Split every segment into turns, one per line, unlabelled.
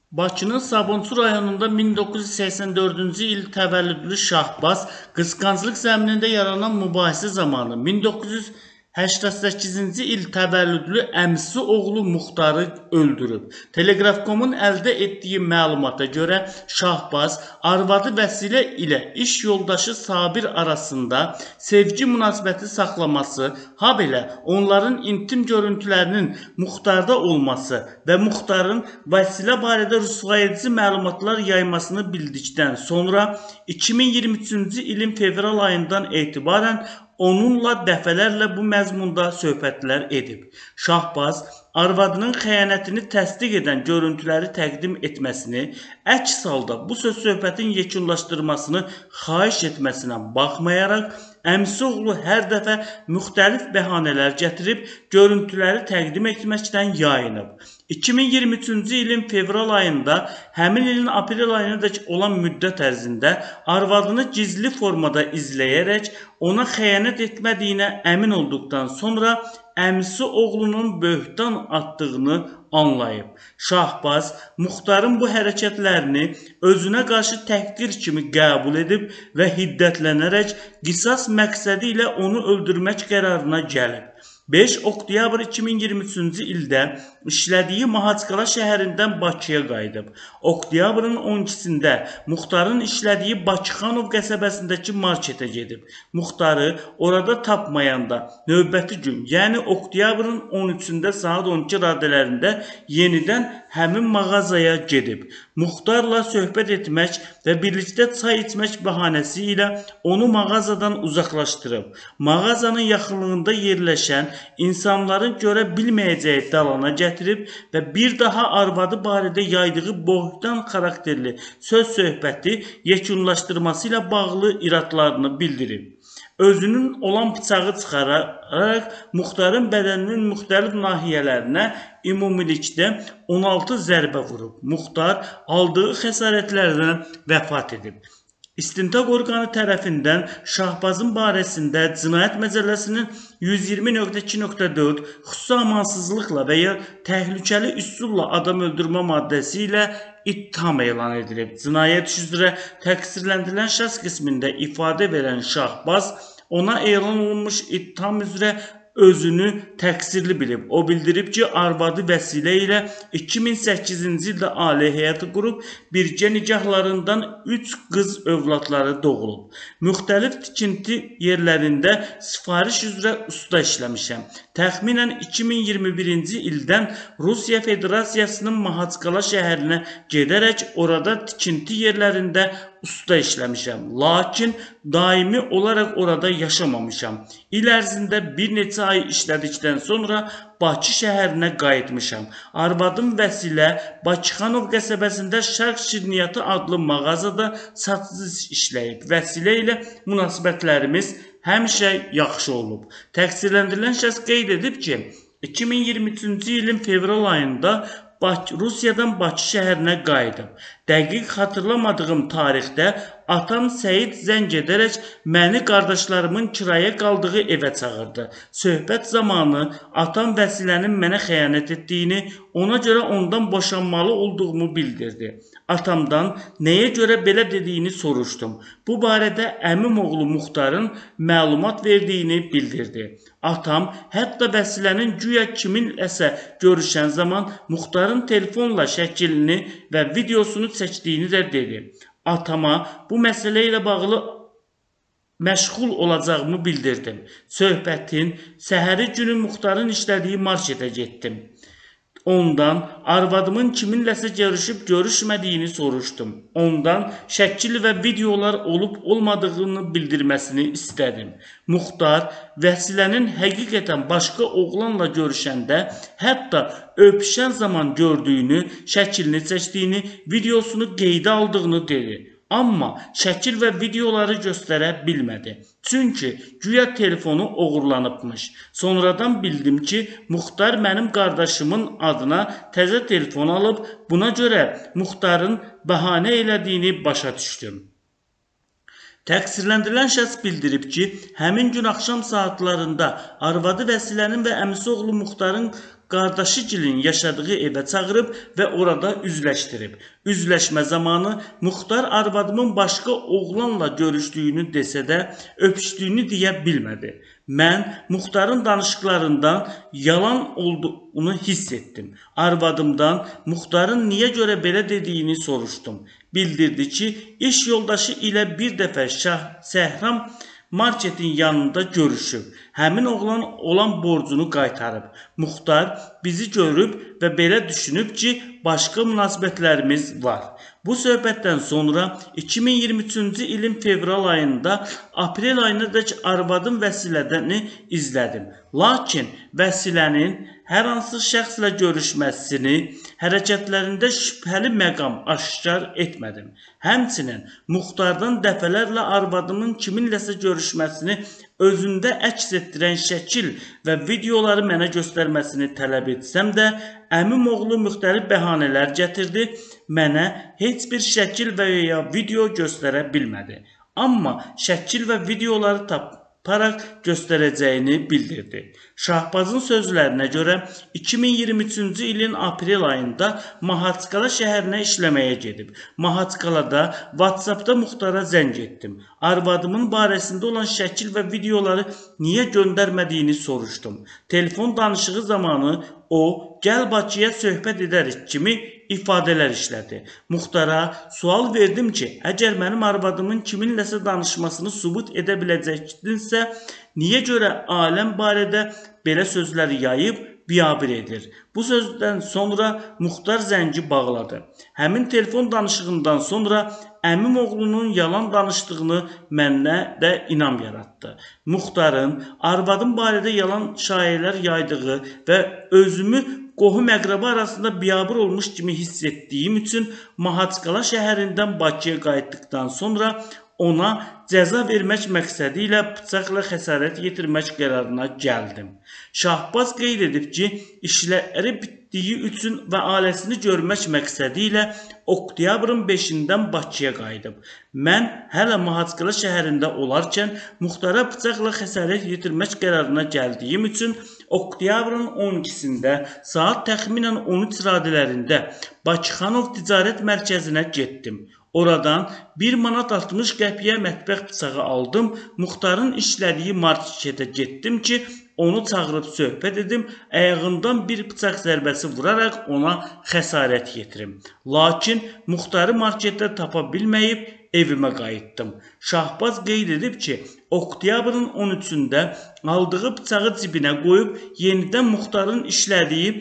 Bakının Sabunçu rayonunda 1984-cü il təvəllüdlü Şahbaz qısqanclıq zəminində yaranan mübahisə zamanı 1988-ci il təvəllüdlü əmisi oğlu Muxtarı öldürüb. Telegraf.com-un əldə etdiyi məlumata görə Şahbaz arvadı Vəsilə ilə iş yoldaşı Sabir arasında sevgi münasibəti saxlaması, habelə onların intim görüntülərinin Muxtarda olması və Muxtarın Vəsilə barədə rüsvayedici məlumatlar yaymasını bildikdən sonra 2023-cü ilin fevral ayından etibarən onunla dəfələrlə bu məzmunda söhbətlər edib. Şahbaz arvadının xəyanətini təsdiq edən görüntüləri təqdim etməsini, əks halda bu söz-söhbətin yekunlaşdırmasını xahiş etməsinə baxmayaraq, əmisi oğlu hər dəfə müxtəlif bəhanələr gətirib görüntüləri təqdim etməkdən yayınıb. 2023-cü ilin fevral ayında həmin ilin aprel ayınadək olan müddət ərzində arvadını gizli formada izləyərək ona xəyanət etmədiyinə əmin olduqdan sonra əmisi oğlunun böhtan atdığını anlayıb. Şahbaz Muxtarın bu hərəkətlərini özünə qarşı təhqir kimi qəbul edib və hiddətlənərək qisas məqsədi ilə onu öldürmək qərarına gəlib. 5 oktyabr 2023-cü ildə işlədiyi Mahaçqala şəhərindən Bakıya qayıdıb. Oktyabrın 12-sində Muxtarın işlədiyi Bakıxanov qəsəbəsindəki marketə gedib. Muxtarı orada tapmayanda növbəti gün, yəni oktyabrın 13-də saat 12 radələrində yenidən həmin mağazaya gedib. Muxtarla söhbət etmək və birlikdə çay içmək bəhanəsi ilə onu mağazadan uzaqlaşdırıb. Mağazanın yaxınlığında yerləşən insanların görə bilməyəcəyi dalana gətirib və bir daha arvadı barədə yaydığı bohtan xarakterli söz-söhbəti yekunlaşdırması ilə bağlı iradlarını bildirib. Özünün olan bıçağı çıxararaq Muxtarın bədəninin müxtəlif nahiyələrinə ümumilikdə 16 zərbə vurub. Muxtar aldığı xəsarətlərdən vəfat edib. İstintaq orqanı tərəfindən Şahbazın barəsində Cinayət Məcəlləsinin 120.2.4 xüsusi amansızlıqla və ya təhlükəli üsulla adam öldürmə maddəsi ilə ittiham elan edilib. Cinayət işi üzrə təqsirləndirilən şəxs qismində ifadə verən Şahbaz ona elan olunmuş ittiham üzrə özünü təqsirli bilib. O bildirib ki, arvadı Vəsilə ilə 2008-ci ildə ailə həyatı qurub, birgə nikahlarından 3 qız övladları doğulub. Müxtəlif tikinti yerlərində sifariş üzrə usta işləmişəm. Təxminən 2021-ci ildən Rusiya Federasiyasının Mahaçqala şəhərinə gedərək orada tikinti yerlərində usta işləmişəm. Lakin daimi olaraq orada yaşamamışam. İl ərzində bir neçə ay işlədikdən sonra Bakı şəhərinə qayıtmışam. Arvadım Vəsilə Bakıxanov qəsəbəsində Şərq Şirniyyatı adlı mağazada satıcı işləyib. Vəsilə ilə münasibətlərimiz həmişə yaxşı olub. Təqsirləndirilən şəxs qeyd edib ki, 2023-cü ilin fevral ayında Rusiyadan Bakı şəhərinə qayıdıb. Dəqiq xatırlamadığım tarixdə atam Səid zəng edərək məni qardaşlarımın kiraya qaldığı evə çağırdı. Söhbət zamanı atam Vəsilənin mənə xəyanət etdiyini, ona görə ondan boşanmalı olduğumu bildirdi. Atamdan nəyə görə belə dediyini soruşdum. Bu barədə əmim oğlu Muxtarın məlumat verdiyini bildirdi. Atam hətta Vəsilənin güya kiminləsə görüşən zaman Muxtarın telefonla şəklini və videosunu çəkdiyini də dedi. Atama bu məsələ ilə bağlı məşğul olacağımı bildirdim. Söhbətin səhəri günü Muxtarın işlədiyi marketə getdim. Ondan arvadımın kiminləsə görüşüb görüşmədiyini soruşdum. Ondan şəkil və videolar olub olmadığını bildirməsini istədim. Muxtar Vəsilənin həqiqətən başqa oğlanla görüşəndə, hətta öpüşən zaman gördüyünü, şəklini çəkdiyini, videosunu qeydə aldığını dedi. Amma şəkil və videoları göstərə bilmədi. Çünki güya telefonu oğurlanıbmış. Sonradan bildim ki, Muxtar mənim qardaşımın adına təzə telefon alıb, buna görə Muxtarın bəhanə elədiyini başa düşdüm. Təqsirləndirilən şəxs bildirib ki, həmin gün axşam saatlarında arvadı Vəsilənin və əmisi oğlu Muxtarın qardaşıgilin yaşadığı evə çağırıb və orada üzləşdirib. Üzləşmə zamanı Muxtar arvadımın başqa oğlanla görüşdüyünü desə də öpüşdüyünü deyə bilmədi. Mən Muxtarın danışıqlarından yalan olduğunu hiss etdim. Arvadımdan Muxtarın niyə görə belə dediyini soruşdum. Bildirdi ki, iş yoldaşı ilə bir dəfə Səhram marketin yanında görüşüb. Həmin oğlan olan borcunu qaytarıb. Muxtar bizi görüb və belə düşünüb ki, başqa münasibətlərimiz var. Bu söhbətdən sonra 2023-cü ilin fevral ayında aprel ayınadək arvadım Vəsiləni izlədim. Lakin Vəsilənin hər hansı şəxslə görüşməsini, hərəkətlərində şübhəli məqam aşkar etmədim. Həmçinin Muxtardan dəfələrlə arvadımın kiminləsə görüşməsini özündə əks etdirən şəkil və videoları mənə göstərməsini tələb etsəm də, əmim oğlu müxtəlif bəhanələr gətirdi, mənə heç bir şəkil və ya video göstərə bilmədi. Amma şəkil və videoları taparaq göstərəcəyini bildirdi. Şahbazın sözlərinə görə 2023-cü ilin aprel ayında Mahaçqala şəhərinə işləməyə gedib. Mahaçqalada WhatsAppda Muxtara zəng etdim. Arvadımın barəsində olan şəkil və videoları niyə göndərmədiyini soruşdum. Telefon danışığı zamanı o, gəl Bakıya söhbət edərik kimi ifadələr işlədi. Muxtara sual verdim ki, əgər mənim arvadımın kiminləsə danışmasını sübut edə biləcəkdinsə, niyə görə aləm barədə belə sözləri yayıb biabır edir? Bu sözdən sonra Muxtar zəngi bağladı. Həmin telefon danışığından sonra əmim oğlunun yalan danışdığını mənə də inam yaratdı. Muxtarın arvadım barədə yalan şayiələr yaydığı və özümü qohum əqrəba arasında biabır olmuş kimi hiss etdiyim üçün Mahaçqala şəhərindən Bakıya qayıtdıqdan sonra ona cəza vermək məqsədi ilə bıçaqla xəsarət yetirmək qərarına gəldim. Şahbaz qeyd edib ki, işləri bitdiyi üçün və ailəsini görmək məqsədi ilə oktyabrın 5-dən Bakıya qayıdıb. Mən hələ Mahaçqala şəhərində olarkən Muxtara bıçaqla xəsarət yetirmək qərarına gəldiyim üçün oktyabrın 12-sində saat təxminən 13 radələrində Bakıxanov Ticarət Mərkəzinə getdim. Oradan 1 manat 60 qəpiyə mətbəx bıçağı aldım. Muxtarın işlədiyi marketə getdim ki, onu çağırıb söhbət edim, ayağından bir bıçaq zərbəsi vuraraq ona xəsarət yetirim. Lakin Muxtarı marketdə tapa bilməyib evimə qayıtdım. Şahbaz qeyd edib ki, oktyabrın 13-də aldığı bıçağı cibinə qoyub yenidən Muxtarın işlədiyi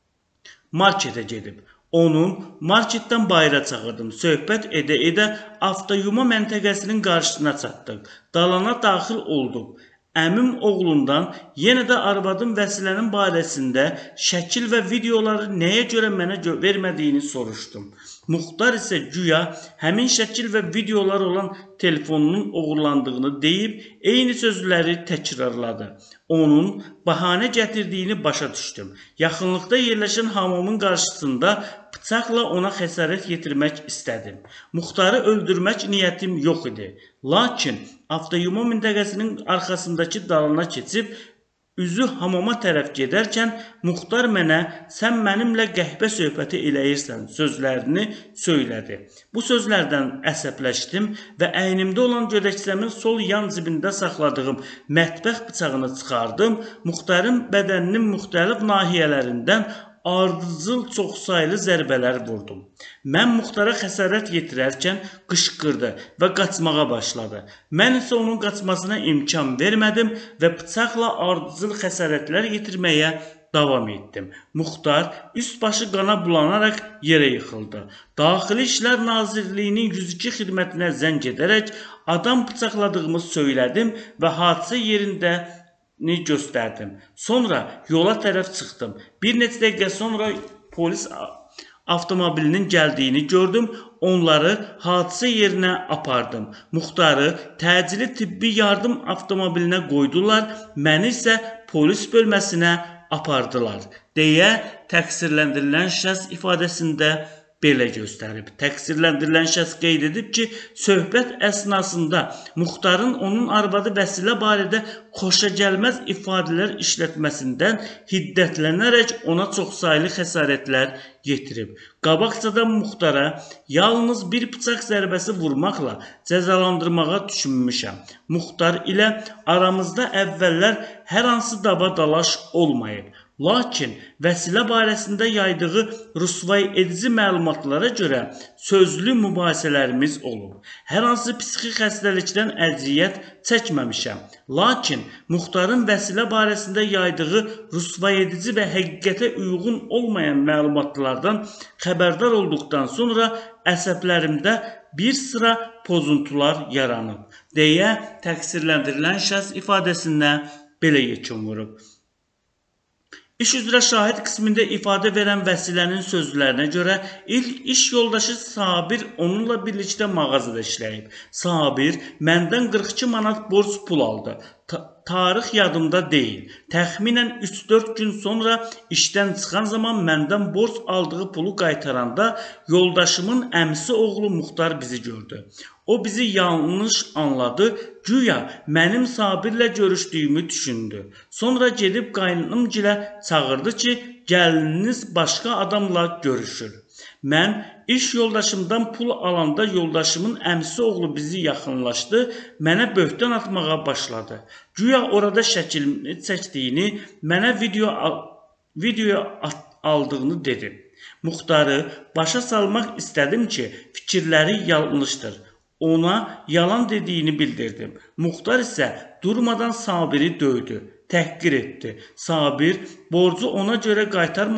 marketə gedib. Onun marketdən bayıra çağırdım. Söhbət edə-edə avtoyuma məntəqəsinin qarşısına çatdıq. Dalana daxil olduq. Əmim oğlundan yenə də arvadım Vəsilənin barəsində şəkil və videoları nəyə görə mənə vermədiyini soruşdum. Muxtar isə güya həmin şəkil və videolar olan telefonunun oğurlandığını deyib, eyni sözləri təkrarladı. Onun bəhanə gətirdiyini başa düşdüm. Yaxınlıqda yerləşən hamamın qarşısında bıçaqla ona xəsarət yetirmək istədim. Muxtarı öldürmək niyyətim yox idi. Lakin avtoyuma məntəqəsinin arxasındakı dalana keçib, üzü hamama tərəf gedərkən Muxtar mənə sən mənimlə qəhbə söhbəti eləyirsən sözlərini söylədi. Bu sözlərdən əsəbləşdim və əynimdə olan gödəkçəmin sol yan cibində saxladığım mətbəx bıçağını çıxardım. Muxtarın bədəninin müxtəlif nahiyələrindən ardıcıl çoxsaylı zərbələr vurdum. Mən Muxtara xəsarət yetirərkən qışqırdı və qaçmağa başladı. Mən isə onun qaçmasına imkan vermədim və bıçaqla ardıcıl xəsarətlər yetirməyə davam etdim. Muxtar üst başı qana bulanaraq yerə yıxıldı. Daxili İşlər Nazirliyinin 102 xidmətinə zəng edərək adam bıçaqladığımı söylədim və hadisə yerində göstərdim. Sonra yola tərəf çıxdım. Bir neçə dəqiqə sonra polis avtomobilinin gəldiyini gördüm. Onları hadisə yerinə apardım. Muxtarı təcili tibbi yardım avtomobilinə qoydular. Məni isə polis bölməsinə apardılar, deyə təqsirləndirilən şəxs ifadəsində belə göstərib. Təqsirləndirilən şəxs qeyd edib ki, söhbət əsnasında Muxtarın onun arvadı Vəsilə barədə xoşagəlməz ifadələr işlətməsindən hiddətlənərək ona çoxsaylı xəsarətlər yetirib. Qabaqcadan Muxtara yalnız bir bıçaq zərbəsi vurmaqla cəzalandırmağa düşünmüşəm. Muxtar ilə aramızda əvvəllər hər hansı dava-dalaş olmayıb. Lakin Vəsilə barəsində yaydığı rüsvay edici məlumatlara görə sözlü mübahisələrimiz olub. Hər hansı psixi xəstəlikdən əziyyət çəkməmişəm. Lakin Muxtarın Vəsilə barəsində yaydığı rüsvay edici və həqiqətə uyğun olmayan məlumatlardan xəbərdar olduqdan sonra əsəblərimdə bir sıra pozuntular yaranıb, deyə təqsirləndirilən şəxs ifadəsinə belə yekun vurub. İş üzrə şahid qismində ifadə verən Vəsilənin sözlərinə görə ilk iş yoldaşı Sabir onunla birlikdə mağazada işləyib. Sabir məndən 42 manat borc pul aldı. Tarix yadımda deyil. Təxminən 3-4 gün sonra işdən çıxan zaman məndən borc aldığı pulu qaytaranda yoldaşımın əmisi oğlu Muxtar bizi gördü. O bizi yanlış anladı, güya mənim Sabirlə görüşdüyümü düşündü. Sonra gedib qaynımgilə çağırdı ki, gəlininiz başqa adamla görüşür. Mən iş yoldaşımdan pul alanda yoldaşımın əmisi oğlu bizi yaxınlaşdı, mənə böhtan atmağa başladı. Güya orada şəkilini çəkdiyini, mənə video aldığını dedi. Muxtarı başa salmaq istədim ki, fikirləri yanlışdır. Ona yalan dediyini bildirdim. Muxtar isə durmadan Sabiri döydü, təhqir etdi. Sabir borcu ona görə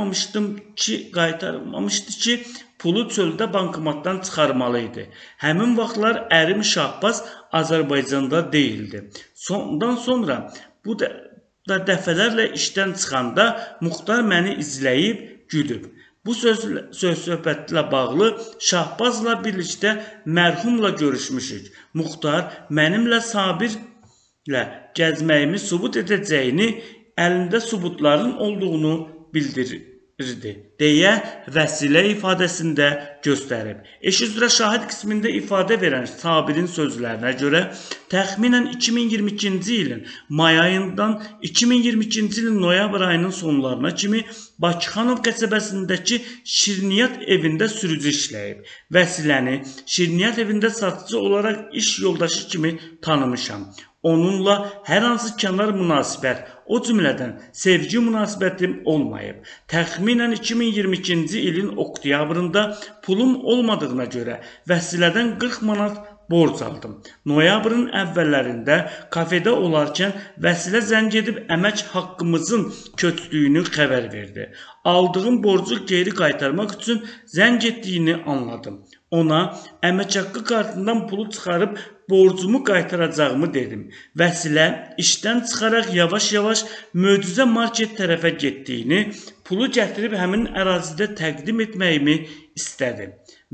qaytarmamışdı ki, pulu çöldə bankomatdan çıxarmalıydı. Həmin vaxtlar ərim Şahbaz Azərbaycanda deyildi. Ondan sonra bu da dəfələrlə işdən çıxanda Muxtar məni izləyib gülüb. Bu söhbətlə bağlı Şahbazla birlikdə mərhumla görüşmüşük. Muxtar mənimlə Sabirlə gəzməyimi sübut edəcəyini, əlində sübutların olduğunu bildirirdi, deyə Vəsilə ifadəsində göstərib. İş üzrə şahid qismində ifadə verən Sabirin sözlərinə görə təxminən 2022-ci ilin may ayından 2022-ci ilin noyabr ayının sonlarına kimi Bakıxanov qəsəbəsindəki Şirniyyat evində sürücü işləyib. Vəsiləni Şirniyyat evində satıcı olaraq iş yoldaşı kimi tanımışam. Onunla hər hansı kənar münasibət, o cümlədən sevgi münasibətim olmayıb. Təxminən 2022-ci ilin oktyabrında pulum olmadığına görə Vəsilədən 40 manat borc aldım. Noyabrın əvvəllərində kafedə olarkən Vəsilə zəng edib əmək haqqımızın köçdüyünü xəbər verdi. Aldığım borcu geri qaytarmaq üçün zəng etdiyini anladım. Ona əmək haqqı kartından pulu çıxarıb borcumu qaytaracağımı dedim. Vəsilə işdən çıxaraq yavaş-yavaş Möcüzə market tərəfə getdiyini, pulu gətirib həmin ərazidə təqdim etməyimi istədi.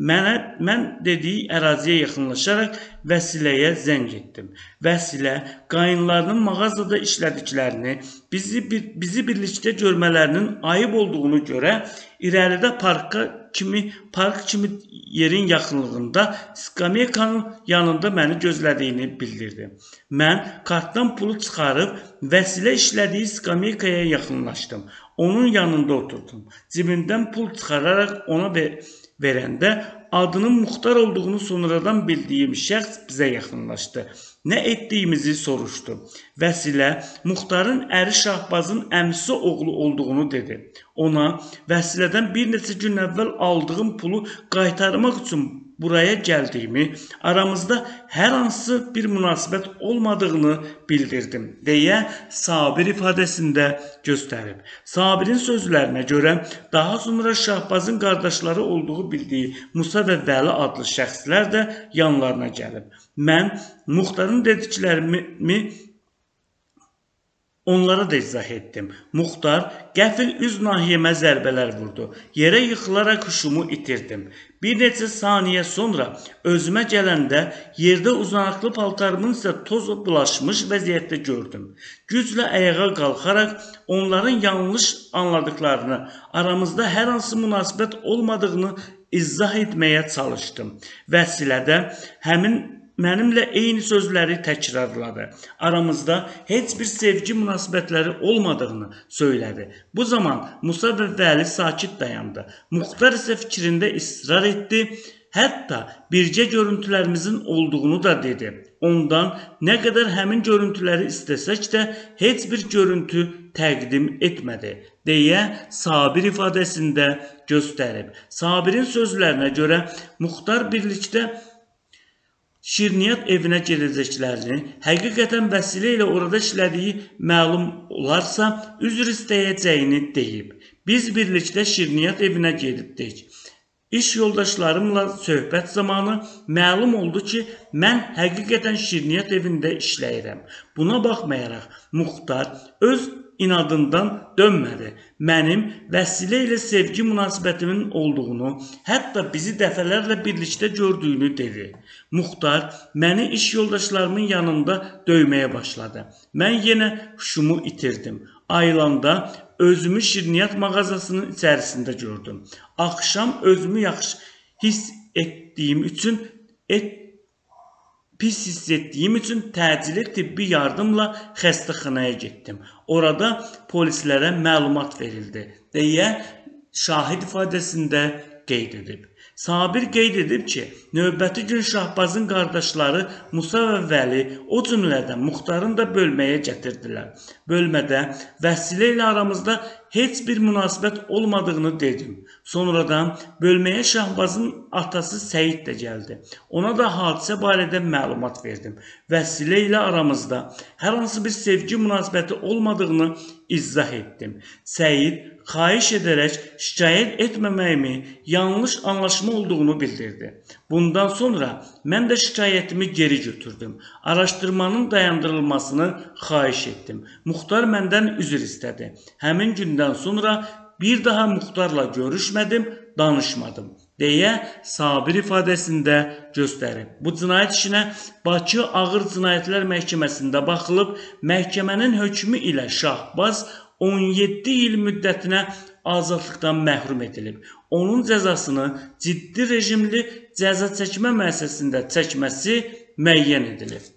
Mən dediyi əraziyə yaxınlaşaraq Vəsiləyə zəng etdim. Vəsilə qayınlarının mağazada işlədiklərini, bizi birlikdə görmələrinin ayıb olduğunu görə irəlidə park kimi yerin yaxınlığında skameykanın yanında məni gözlədiyini bildirdi. Mən kartdan pulu çıxarıb Vəsilə işlədiyi skameykaya yaxınlaşdım. Onun yanında oturdum. Cibimdən pul çıxararaq ona verəndə adının Muxtar olduğunu sonradan bildiyim şəxs bizə yaxınlaşdı. Nə etdiyimizi soruşdu. Vəsilə Muxtarın əri Şahbazın əmisi oğlu olduğunu dedi. Ona Vəsilədən bir neçə gün əvvəl aldığım pulu qaytarmaq üçün buraya gəldiyimi, aramızda hər hansı bir münasibət olmadığını bildirdim, deyə Sabir ifadəsində göstərib. Sabirin sözlərinə görə daha sonra Şahbazın qardaşları olduğu bildiyi Musa və Vəli adlı şəxslər də yanlarına gəlib. Mən Muxtarın dediklərimi Onlara da izah etdim. Muxtar qəfil üz nahiyəmə zərbələr vurdu. Yerə yıxılaraq huşumu itirdim. Bir neçə saniyə sonra özümə gələndə yerdə uzanaqlı paltarımın isə toz bulaşmış vəziyyətdə gördüm. Güclə ayağa qalxaraq onların yanlış anladıklarını, aramızda hər hansı münasibət olmadığını izah etməyə çalışdım. Vəsilədə mənimlə eyni sözləri təkrarladı. Aramızda heç bir sevgi münasibətləri olmadığını söylədi. Bu zaman Musa və Vəli sakit dayandı. Muxtar isə fikrində israr etdi. Hətta bircə görüntülərimizin olduğunu da dedi. Ondan nə qədər həmin görüntüləri istəsək də heç bir görüntü təqdim etmədi, deyə Sabir ifadəsində göstərib. Sabirin sözlərinə görə Muxtar birlikdə Şirniyyat evinə gedəcəklərini, həqiqətən Vəsilə ilə orada işlədiyi məlum olarsa, üzr istəyəcəyini deyib. Biz birlikdə Şirniyyat evinə gedibdik. İş yoldaşlarımla söhbət zamanı məlum oldu ki, mən həqiqətən Şirniyyat evində işləyirəm. Buna baxmayaraq, Muxtar öz inadından dönmədi. Mənim Vəsilə ilə sevgi münasibətimin olduğunu, hətta bizi dəfələrlə birlikdə gördüyünü dedi. Muxtar məni iş yoldaşlarımın yanında döyməyə başladı. Mən yenə huşumu itirdim. Ayılanda özümü Şirniyyat mağazasının içərisində gördüm. Axşam özümü yaxşı hiss etdiyim üçün təcili tibbi yardımla xəstəxanaya getdim. Orada polislərə məlumat verildi, deyə şahid ifadəsində qeyd edib. Sabir qeyd edib ki, növbəti gün Şahbazın qardaşları Musa və Vəli, o cümlədən Muxtarın da bölməyə gətirdilər. Bölmədə Vəsilə ilə aramızda heç bir münasibət olmadığını dedim. Sonradan bölməyə Şahbazın atası Səyid də gəldi. Ona da hadisə barədə məlumat verdim. Vəsilə ilə aramızda hər hansı bir sevgi münasibəti olmadığını izah etdim. Səyid xahiş edərək şikayət etməməyimi, yanlış anlaşma olduğunu bildirdi. Bundan sonra mən də şikayətimi geri götürdüm. Araşdırmanın dayandırılmasını xahiş etdim. Muxtar məndən üzr istədi. Həmin gündən sonra bir daha Muxtarla görüşmədim, danışmadım, deyə Sabir ifadəsində göstərib. Bu cinayət işinə Bakı Ağır Cinayətlər Məhkəməsində baxılıb, məhkəmənin hökmü ilə Şahbaz 17 il müddətinə azadlıqdan məhrum edilib. Onun cəzasını ciddi rejimli cəza çəkmə müəssisəsində çəkməsi müəyyən edilib.